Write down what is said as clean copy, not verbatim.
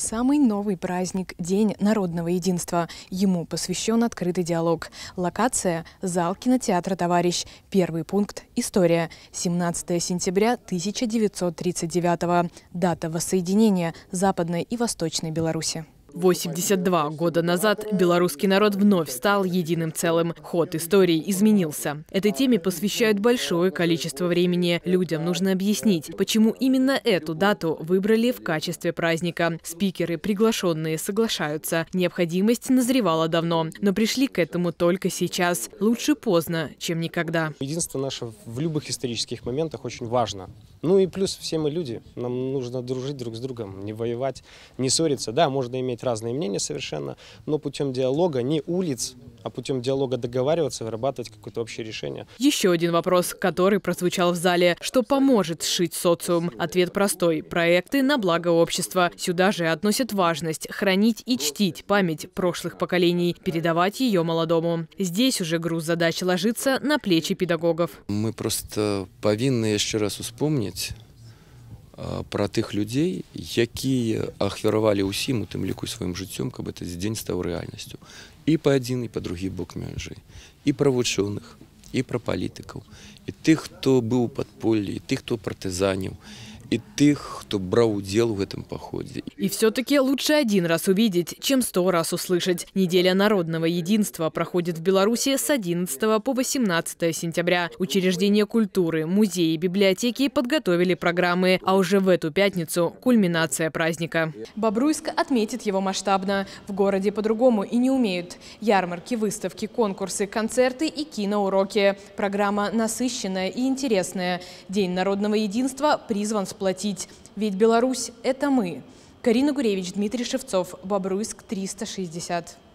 Самый новый праздник – День народного единства. Ему посвящен открытый диалог. Локация – зал кинотеатра «Товарищ». Первый пункт – история. 17 сентября 1939. Дата воссоединения Западной и Восточной Беларуси. 82 года назад белорусский народ вновь стал единым целым. Ход истории изменился. Этой теме посвящают большое количество времени. Людям нужно объяснить, почему именно эту дату выбрали в качестве праздника. Спикеры, приглашенные, соглашаются. Необходимость назревала давно, но пришли к этому только сейчас. Лучше поздно, чем никогда. Единство наше в любых исторических моментах очень важно. Ну и плюс все мы люди. Нам нужно дружить друг с другом, не воевать, не ссориться. Да, можно иметь разные мнения совершенно, но путем диалога, не улиц, а путем диалога договариваться, вырабатывать какое-то общее решение. Еще один вопрос, который прозвучал в зале. Что поможет сшить социум? Ответ простой. Проекты на благо общества. Сюда же относят важность хранить и чтить память прошлых поколений, передавать ее молодому. Здесь уже груз задач ложится на плечи педагогов. Мы просто повинны еще раз вспомнить про тых людей, якія ахвяравалі ўсім, у тым ліку сваім жыццём, каб этот дзень стаў рэальнасцю. І па адзін, і па другі бок мяжы. І пра вучоных, і пра палітыкаў, і тых, хто быў у падполлі, і тых, хто партызаніў, и тех, кто брал удел в этом походе. И все-таки лучше один раз увидеть, чем 100 раз услышать. Неделя народного единства проходит в Беларуси с 11 по 18 сентября. Учреждения культуры, музеи, библиотеки подготовили программы, а уже в эту пятницу кульминация праздника. Бобруйск отметит его масштабно. В городе по-другому и не умеют. Ярмарки, выставки, конкурсы, концерты и киноуроки. Программа насыщенная и интересная. День народного единства призван сплотить. Ведь Беларусь – это мы. Карина Гуревич, Дмитрий Шевцов, Бобруйск, 360.